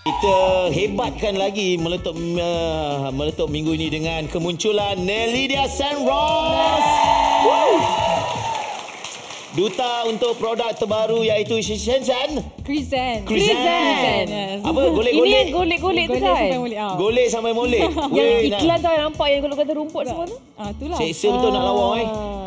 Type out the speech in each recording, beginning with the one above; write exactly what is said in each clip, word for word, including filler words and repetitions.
Kita hebatkan lagi meletup uh, meletup minggu ini dengan kemunculan Nelidia Senros. Woo! Duta untuk produk terbaru iaitu Shenzhen. Krizen. Krizen. Yes. Apa golek-golek? Ini yang golek-golek tu kan? Sampai molek. Ah. Golek sampai molek. Yang Weh, iklan tu yang nampak yang golek kata rumput semua tu. Ah, itulah. seksa betul nak lawa eh.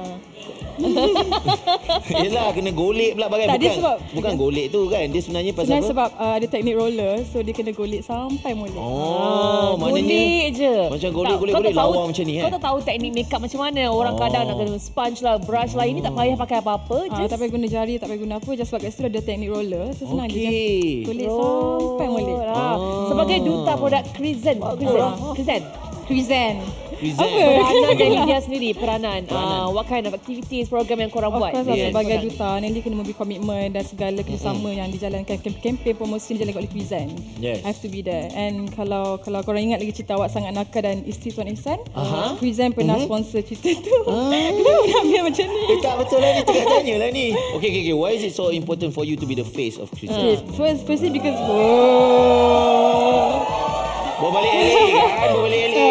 Yelah, kena golek pula bagai. Tak, dia bukan sebab- bukan golek tu kan. Dia sebenarnya pasal Sebenarnya apa? sebab uh, ada teknik roller, so dia kena golek sampai molek. Oh, maknanya Golek je. macam Tak, golek-golek kau golek tak tahu- lawa macam ni Kau eh. tak tahu teknik makeup macam mana. Orang Oh. kadang nak kena sponge lah, brush lah. Ini tak payah pakai apa-apa. Ah, Just tak payah guna jari, tak payah guna apa. Just sebab kat situ ada teknik roller. So senang dia Okey. just golek sampai molek. Ah. Oh. Sebagai duta produk Krizen. Krizen. Krizen. Krizen. Krizen. Apa? Peranan dari dia sendiri, peranan. Peranan. Uh, what kind of activities, program yang korang Of buat? course, Yes. yes. sebagai duta, Nelly kena memberi komitmen dan segala kerjasama yang dijalankan. Kempen promosi dijalankan oleh Krizen. Yes. I have to be there. And kalau kalau korang ingat lagi cerita Awak Sangat Nakal dan Isteri Tuan Ihsan, Aha. Krizen pernah Mhm. sponsor cerita tu. Ah. Kenapa nak ambil macam ni? Eh, tak betul lah ni, tengah tanya lah ni. Okay, okay, okay. Why is it so important for you to be the face of Krizen? Okay, first, firstly because oh. Bawa balik L A kan? Bawa balik L A.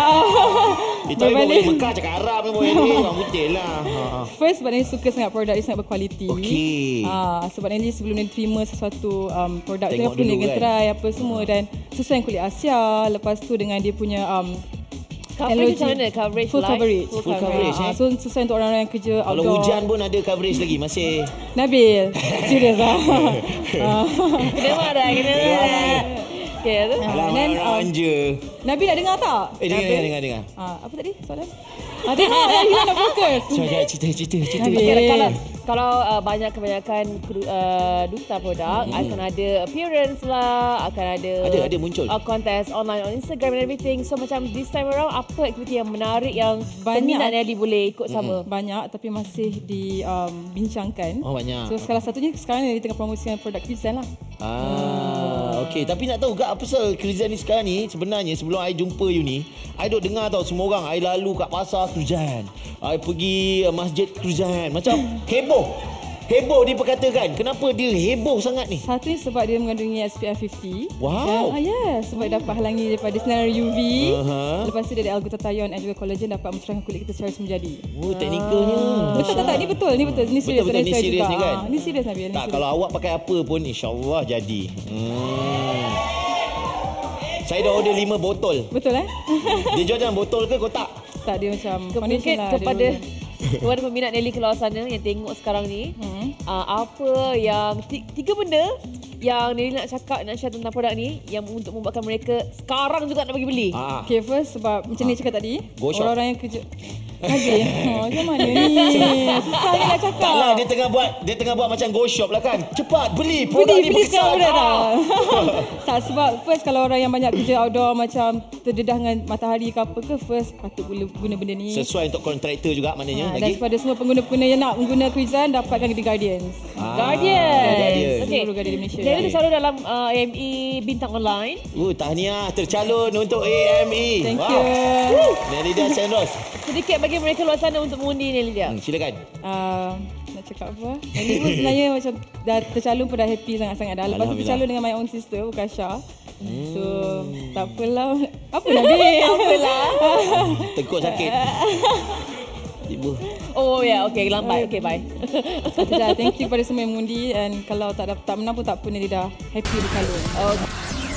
Itu bawa balik Mekah cakap Arab ni bawa L A. Orang putih lah. Ha. First sebab Nelly suka sangat produk dia sangat berkualiti. Okey. Ah, sebab Nelly sebelum Nelly terima sesuatu um, produk Tengok Singapura, dulu Nelly kan? try apa semua dan sesuai dengan kulit Asia. Lepas tu dengan dia punya um, Coverage macam mana? Coverage full live? coverage. Full Full coverage, Ah, eh? so sesuai untuk orang-orang yang kerja Kalau outdoor. hujan pun ada coverage lagi. Masih. Nabil, serius lah. Ah. Kena marah, kena marah. Okay, tu. Ah, Alah, then, orang um, je. Nabil nak dengar tak? Eh, dengar, Nabil? dengar, dengar, dengar. Ah, apa tadi soalan? Ah, tengok dah hilang nak fokus. Cuba, cuba, cerita, cerita, cerita. Nabil. Okay, kalau kalau uh, banyak kebanyakan kru- uh, duta produk Hmm. akan ada appearance lah, akan ada Ada, ada muncul. uh, contest online on Instagram and everything. So macam this time around apa aktiviti yang menarik yang Banyak. peminat Nelly boleh ikut sama? Banyak tapi masih dibincangkan. Oh, banyak. So salah satunya sekarang ni tengah promosikan produk Krizen lah. Ah, okey. Tapi nak tahu tak apa pasal Krizen ni sekarang ni sebenarnya sebelum I jumpa you ni, I duk dengar tau semua orang, I lalu kat pasar Krizen, I pergi uh, masjid Krizen, macam heboh. Heboh diperkatakan. Kenapa dia heboh sangat ni? Satu sebab dia mengandungi S P F lima puluh. Wow. Dan, ah, yes, sebab dapat halangi daripada sinar U V. Aha. Lepas tu dia ada L-glutathione dan juga collagen dapat mencerahkan kulit kita secara semjadi. Oh, teknikalnya. Betul tak tak? Ni betul, ni betul. Ni serius. Betul, betul. Ni saya serius juga. ni kan? Ah, ni serius Nabil. Ni Tak, serius. kalau awak pakai apa pun insya-Allah jadi. Hmm. Saya dah order lima botol. Betul eh? Dia jual dalam botol ke kotak? Tak, dia macam Ke- foundation Mungkin lah, kepada dia- kepada peminat Nelly ke luar sana yang tengok sekarang ni, Hmm. uh, apa yang ti- tiga benda yang Nelly nak cakap, nak share tentang produk ni yang untuk membuatkan mereka sekarang juga nak pergi beli. Ah. Okay, first sebab macam ni cakap tadi, Go shop. orang-orang yang kerja Nabil, oh, macam mana ni? Susah ni nak cakap. Taklah, dia tengah buat dia tengah buat macam go shop lah kan. Cepat beli produk Beli, ni beli berkesan. sekarang boleh tak? Ah. Tak, sebab first kalau orang yang banyak kerja outdoor macam terdedah dengan matahari ke apa ke, first patut guna, guna benda ni. Sesuai untuk kontraktor juga maknanya Ha, dan lagi. kepada semua pengguna-pengguna yang nak menggunakan Krizen, dapatkan di Guardians. Ah, Guardian. Guardian. Okay. Seluruh Guardian Malaysia. Jadi Ya. dia selalu dalam uh, A M E Bintang Online. Oh, tahniah tercalon untuk A M E. Thank wow. you. Nelidia Senros. Sedikit bagi mereka luar sana untuk mengundi Nelly dia. Hmm, silakan. Uh, nak cakap apa? Ini pun sebenarnya macam dah tercalon pun dah happy sangat-sangat dah. Lepas tu Alhamdulillah. tercalon dengan my own sister, Ukasha. Hmm. So, tak apalah. Apa Nabil? Tak apalah. Tekuk sakit. Tiba. Oh ya, yeah. Okay, lambat. Okay, bye. Dah, thank you pada semua yang mengundi. And kalau tak dapat tak menang pun tak apa, ni dia dah happy berkalon. Okay.